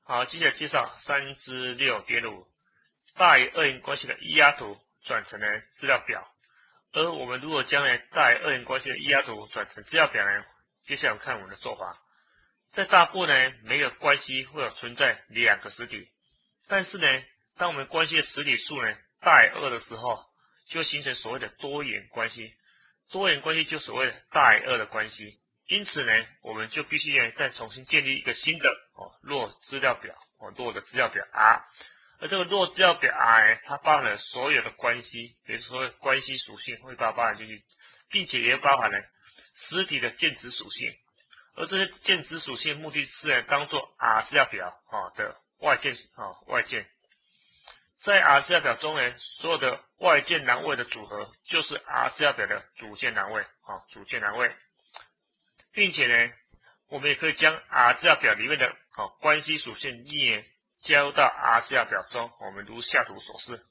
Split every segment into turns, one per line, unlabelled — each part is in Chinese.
好，接下来介绍3之6.5大于二元关系的液压图转成了资料表。而我们如果将大于二元关系的液压图转成资料表呢，接下来我们看我们的做法。在大部分呢，每个关系会有存在2个实体，但是呢，当我们关系的实体数呢大于2的时候，就形成所谓的多元关系。多元关系就所谓的大于2的关系。因此呢，我们就必须再重新建立一个新的弱资料表弱的资料表 R。而这个弱资料表 R 呢，它包含了所有的关系，也就是说关系属性会把它包含进去，并且也包含了实体的键值属性。而这些键值属性目的是当做 R 资料表的外键外键。在 R 资料表中呢，所有的外键栏位的组合就是 R 资料表的主键栏位主键栏位。并且呢，我们也可以将 R 资料表里面的关系属性E加入到 R 资料表中，我们如下图所示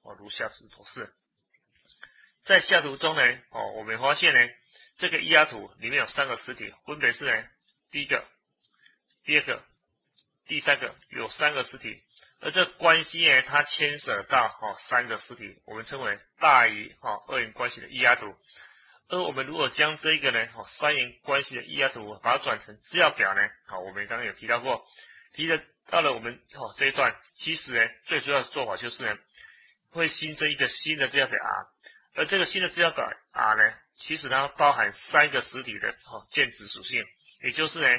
在下图中呢，我们发现呢，这个液压图里面有3个实体，分别是呢，第一个、第二个、第三个，有3个实体。而这关系呢，它牵涉到3个实体，我们称为大于二元关系的液压图。而我们如果将这个呢三元关系的液压图把它转成资料表呢，我们刚刚有提到过，到了我们这一段，其实呢最主要的做法就是呢，会新增一个新的资料表 R。而这个新的资料表 R 呢，其实它包含3个实体的键值属性，也就是呢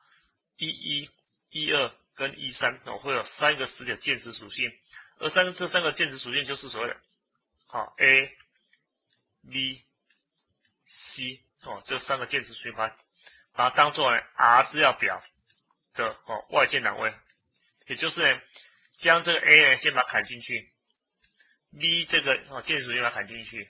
11、12跟13会有3个实体的键值属性。而这3个键值属性就是所谓的A、B、C 这3个键值属性把它当做R 资料表的外键栏位，也就是呢，将这个 A 呢先把它砍进去 ，B 这个键值属性把它砍进去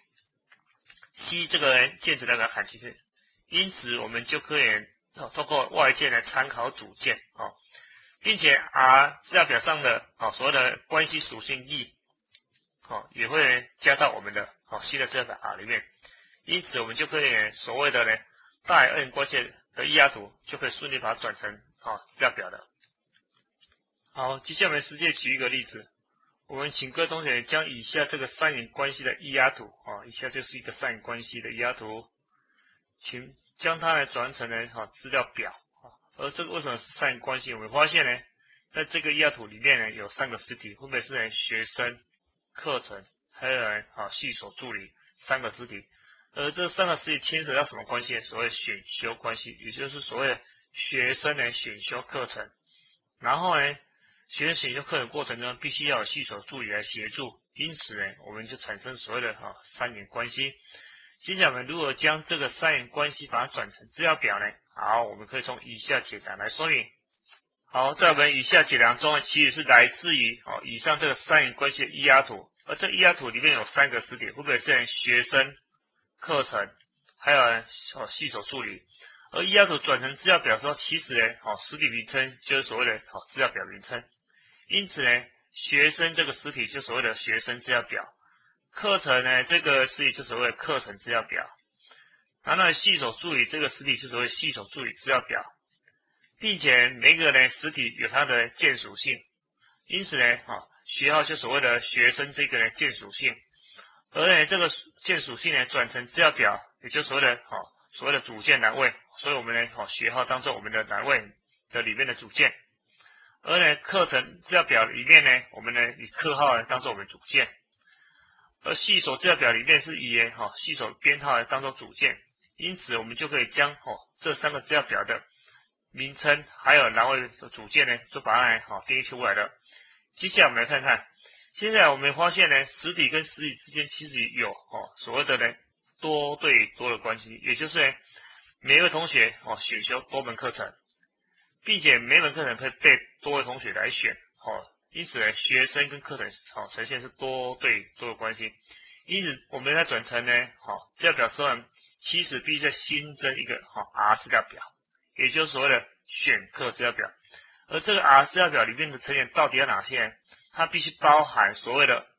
，C 这个键值来把它砍进去。因此我们就可以透过外键来参考主键并且 R 资料表上的所有的关系属性 E 也会加到我们的新的资料表 R 里面。因此我们就可以所谓的呢大于二元关系的液压图就可以顺利把它转成资料表了。好，接下来我们实际举一个例子，我们请各位同学将以下这个3元关系的液压图以下就是一个3元关系的液压图，请将它转成资料表而这个为什么是3元关系？我们发现呢，在这个液压图里面呢有3个实体，分别是学生、课程还有系所助理3个实体。而这3个实体牵扯到什么关系？所谓选修关系，也就是所谓的学生呢选修课程，然后呢，学生选修课程过程中必须要有系所助理来协助，因此呢，我们就产生所谓的3元关系。接下来我们如何将这个3元关系把它转成资料表呢？好，我们可以从以下解答来说明。好，在我们以下解答中，其实是来自于以上这个3元关系的液压图，而这液压图里面有3个实体，分别是学生、课程还有系所助理。而液压图转成资料表的时候，其实呢实体名称就是所谓的资料表名称。因此呢，学生这个实体就所谓的学生资料表，课程呢这个实体就所谓的课程资料表，然后呢系所助理这个实体就所谓系所助理资料表，并且每个呢实体有它的键属性。因此呢学号就所谓的学生这个键属性。而呢，这个键属性呢转成资料表，也就是所谓的主键栏位，所以我们呢学号当做我们的栏位的里面的主键。而呢课程资料表里面呢，我们呢以课号当做我们主键。而系所资料表里面是以系所编号当做主键。因此我们就可以将这3个资料表的名称还有栏位的主键呢，就把它定义出来了。接下来我们来看看。接下来我们发现呢，实体跟实体之间其实有所谓的呢多对多的关系，也就是呢每一位同学选修多门课程，并且每门课程可以被多位同学来选因此呢学生跟课程呈现是多对多的关系。因此我们在转成呢资料表时候呢，其实必须再新增一个R 资料表，也就是所谓的选课资料表。而这个 R 资料表里面的成员到底有哪些呢？它必须包含所谓的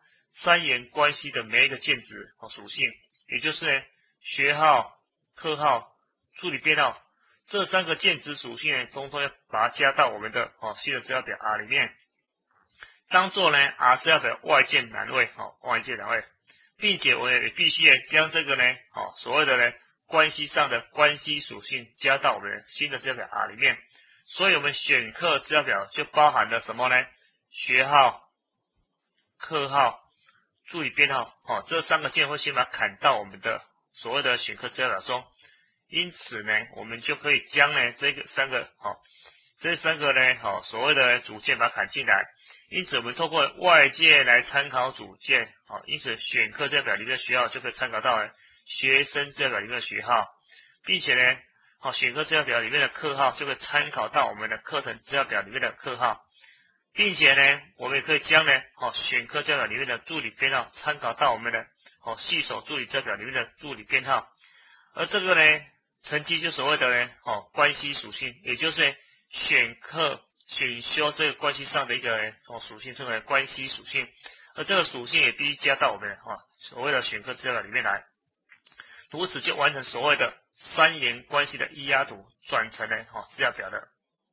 3元关系的每一个键值属性，也就是呢学号、课号、助理编号、 这3个键值属性呢，通通要把它加到我们的新的资料表 R 里面，当做呢 R 资料表外键栏位外键栏位，并且我也必须将这个呢所谓的呢关系上的关系属性加到我们的新的资料表 R 里面。所以我们选课资料表就包含了什么呢？学号、课号、助理编号这3个键会先把它砍到我们的所谓的选课资料表中。因此呢，我们就可以将呢这3个呢所谓的组件把它砍进来。因此我们透过外界来参考组件因此选课资料表里面的学号就可以参考到学生资料表里面的学号，并且呢选课资料表里面的课号就可以参考到我们的课程资料表里面的课号，并且呢，我们也可以将呢选课资料表里面的助理编号参考到我们的系手助理资料表里面的助理编号。而这个呢，成绩就所谓的呢关系属性，也就是呢选课选修这个关系上的一个属性称为关系属性，而这个属性也必须加到我们所谓的选课资料表里面来，如此就完成所谓的3元关系的ER图转成呢资料表的。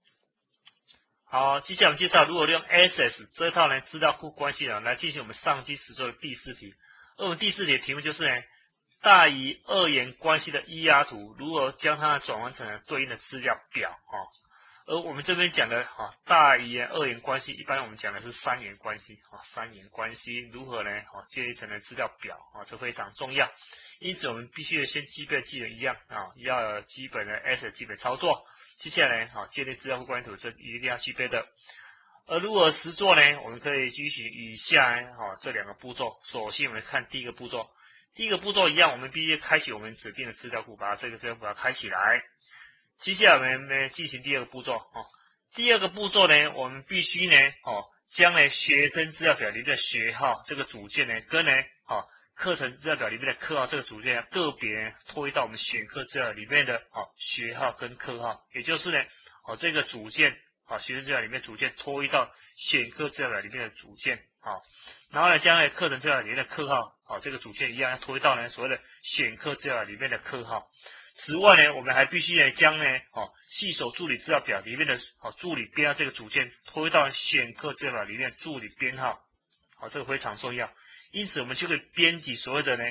好，接下来我们介绍如何利用 Access 这套呢资料库关系来进行我们上期实作的第4题。而我们第4题的题目就是呢大于2元关系的ER图如何将它转换成对应的资料表而我们这边讲的大于2元关系，一般我们讲的是3元关系3元关系如何呢建立成的资料表这非常重要。因此我们必须先基本技能一样要有基本的 Access 基本操作。接下来建立资料库关系图这一定要具备的。而如何实作呢？我们可以举行以下这2个步骤。首先我们看第一个步骤，第一个步骤一样，我们必须开启我们指定的资料库，把这个资料库把它开起来。接下来我们进行第2个步骤第2个步骤呢，我们必须呢将呢学生资料表里面的学号这个组件呢跟呢课程资料表里面的课号这个组件个别拖到我们选课资料里面的学号跟课号，也就是呢这个组件学生资料里面组件拖到选课资料表里面的组件然后呢将呢课程资料里面的课号这个组件一样要拖到呢所谓的选课资料里面的课号。此外呢，我们还必须呢将呢系手助理资料表里面的助理编号这个组件拖到选课资料表里面的助理编号这个非常重要。因此我们就可以编辑所谓的呢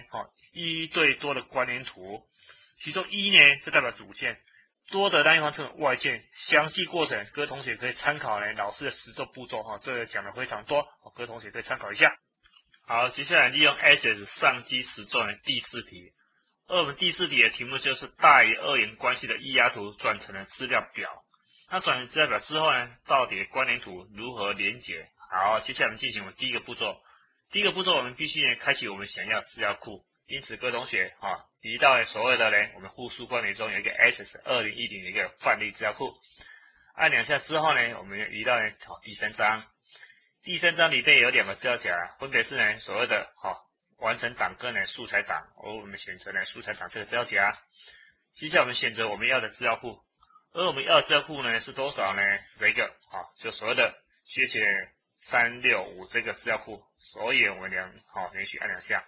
1对多的关联图，其中1呢就代表组件，多的单一方称为外键。详细过程各位同学可以参考呢老师的实作步骤这个讲的非常多各位同学可以参考一下。好，接下来利用 Access 上机实作的第4题。而我们第4题的题目就是大于2元关系的ER图转成了资料表。那转成资料表之后呢，到底关联图如何连结？好，接下来我们进行我们第一个步骤。第一个步骤我们必须呢开启我们想要资料库。因此各位同学移到所谓的呢我们复数关联中有一个 Access 2010的一个范例资料库。按2下之后呢，我们移到呢第3章。第3章里面有2个资料夹，分别是呢所谓的完成档跟呢素材档，而我们选择呢素材档这个资料夹。接下来我们选择我们要的资料库，而我们要的资料库呢是多少呢？这个就所谓的学姐365这个资料库。所以我们连续按2下。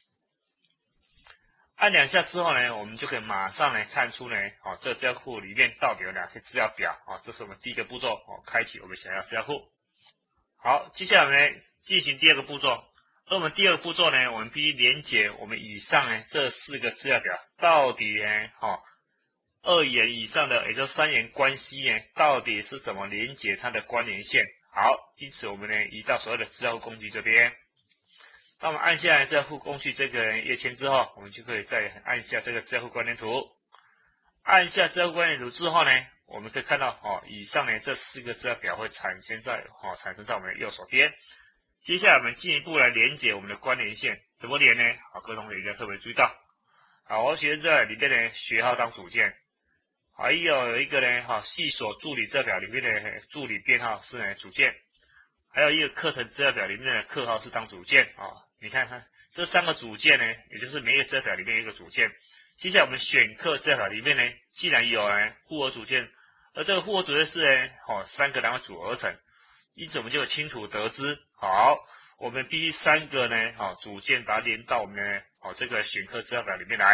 按2下之后呢，我们就可以马上呢看出呢这个资料库里面到底有哪些资料表这是我们第一个步骤开启我们想要资料库。好，接下来我们呢进行第2个步骤。而我们第2个步骤呢，我们必须连结我们以上呢这4个资料表到底呢2元以上的，也就是3元关系呢到底是怎么连结它的关联线。好，因此我们呢移到所谓的资料库工具这边。当我们按下资料库工具这个页签之后，我们就可以再按下这个资料库关联图。按下资料库关联图之后呢，我们可以看到以上呢这4个资料表会产生在我们的右手边。接下来我们进一步来连接我们的关联线，怎么连呢？各位同学一定要特别注意到。我选择里面的学号当组件，还有一个呢系所助理资料表里面的助理编号是呢组件，还有一个课程资料表里面的课号是当组件你看看这3个组件呢，也就是每一个资料表里面有一个组件。接下来我们选课资料表里面呢，既然有呢复合组件，而这个复合组件是呢3个单位组而成，因此我们就清楚得知，我们必须3个呢组件把它连到我们的这个选课资料表里面来。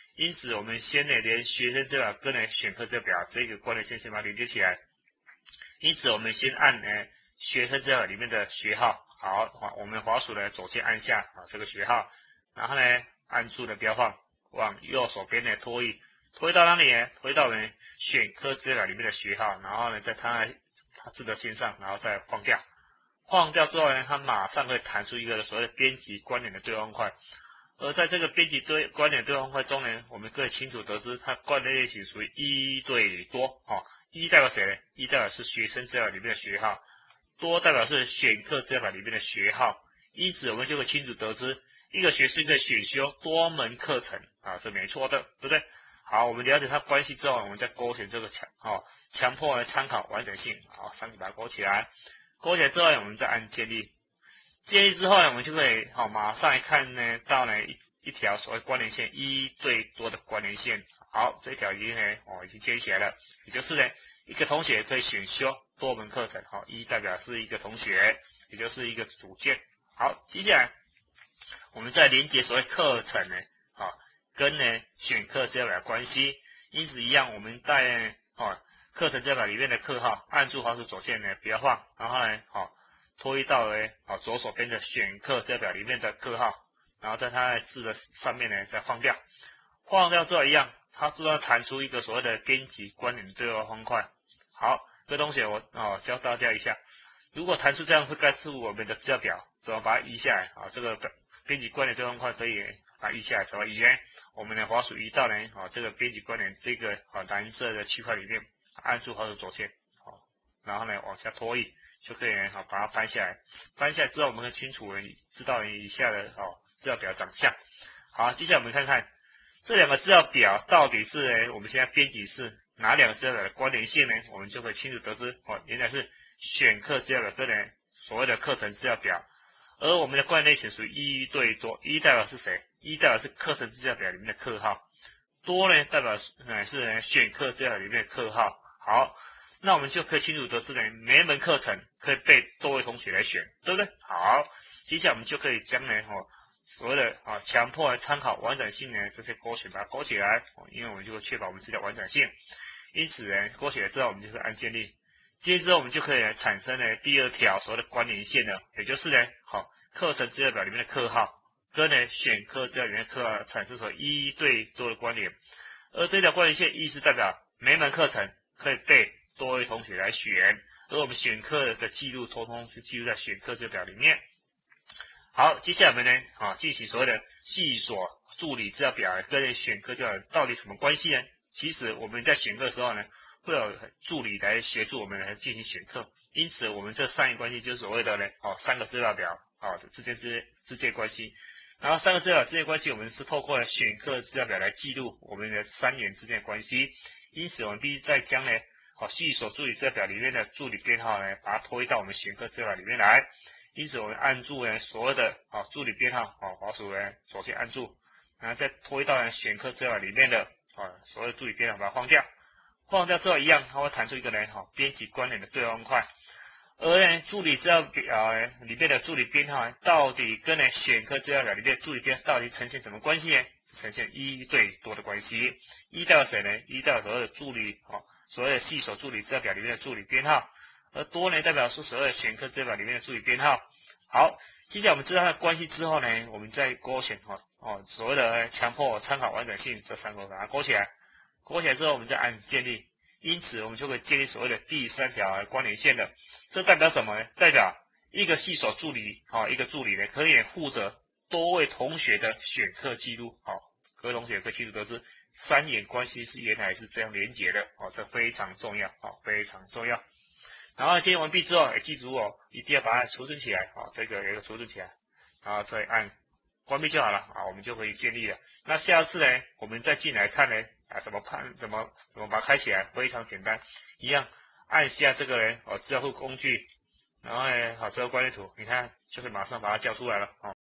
因此我们先呢连学生资料跟呢选课资料表这个关联线先把它连接起来。因此我们先按学生资料里面的学号，好，我们滑鼠的左键按下这个学号，然后呢按住的标放，往右手边呢拖移到哪里呢？拖移到我们选课资料里面的学号，然后呢在它字的线上，然后再放掉。放掉之后呢，它马上会弹出一个所谓的编辑关联的对方块。而在这个编辑关联对方块中呢，我们可以清楚得知它关联类型属于一对多。一代表谁呢？一代表是学生资料里面的学号，多代表是选课资料表里面的学号。因此我们就会清楚得知，一个学生可以选修多门课程这没错的，对不对？好，我们了解它关系之后，我们再勾选这个强迫来参考完整性，3个把它勾起来。勾起来之后呢，我们再按建立。建立之后呢，我们就可以马上来看呢到呢一条所谓关联线一对多的关联线。好，这条已经建立起来了，也就是呢一个同学可以选修多门课程。一代表是一个同学，也就是一个组件。好，接下来我们再连接所谓课程呢跟呢选课资料表的关系。因此一样，我们在课程资料表里面的课号，按住滑鼠左键呢不要放，然后呢拖移到左手边的选课资料表里面的课号，然后在它的字的上面呢再放掉。放掉之后一样，它自动弹出一个所谓的编辑关联对话方块。好，各位同学，我教大家一下，如果弹出这样会告诉我们的资料表怎么把它移下来。这个编辑关联对方块可以把它移下来，怎么移呢？我们的滑鼠移到呢这个编辑关联这个蓝色的区块里面，按住滑鼠左键，然后呢往下拖移，就可以把它翻下来。翻下来之后，我们可以清楚知道以下的资料表长相。好，接下来我们看看这两个资料表到底是我们现在编辑是哪两个资料表的关联性呢？我们就可以清楚得知原来是选课资料表跟所谓的课程资料表。而我们的关联类型属于一对多，一代表是谁？一代表是课程资料表里面的课号，多呢代表是选课资料里面的课号。好，那我们就可以清楚得知呢，每一门课程可以被多位同学来选，对不对？好，接下来我们就可以将所谓的强迫参考完整性呢这些勾选把它勾起来，因为我们就会确保我们资料完整性。因此呢，勾起来之后，我们就会按建立。建立之后，我们就可以产生第二条所谓的关联线了，也就是课程资料表里面的课号跟选课资料里面的课号产生所一对多的关联。而这条关联线意思代表每门课程可以被多位同学来选，而我们选课的记录通通是记录在选课资料表里面。好，接下来我们呢进行所谓的系所助理资料表跟选课资料表到底什么关系呢？其实我们在选课的时候呢，会有助理来协助我们来进行选课，因此我们这三个关系就是所谓的三个资料表之间关系。然后三个资料表之间关系，我们是透过选课资料表来记录我们的三元之间的关系。因此我们必须再将系所助理资料表里面的助理编号呢，把它拖移到我们选课资料表里面来。因此我们按住所有的助理编号滑鼠左键按住，然后再拖移到选课资料表里面的所有的助理编号把它放掉。放掉之后一样，它会弹出一个编辑关联的对方块。而助理资料表里面的助理编号到底跟选课资料表里面的助理编号到底呈现什么关系呢？呈现一对多的关系。一代表谁呢？一代表所有的助理所谓的系所助理资料表里面的助理编号。而多呢代表是所谓的选课资料表里面的助理编号。好，接下来我们知道它的关系之后呢，我们再勾选所谓的强迫参考完整性这三个把它勾起来。勾起来之后，我们再按建立。因此我们就可以建立所谓的第三条关联线了。这代表什么呢？代表一个系所助理一个助理呢可以负责多位同学的选课记录。各位同学可以清楚得知三元关系是原来是这样连结的这非常重要非常重要。然后建立完毕之后，记住一定要把它储存起来这个有一个储存起来，然后再按关闭就好了我们就可以建立了。那下次呢，我们再进来看呢怎么把它开起来，非常简单，一样按下这个资料库工具，然后资料关系图，你看就可以马上把它叫出来了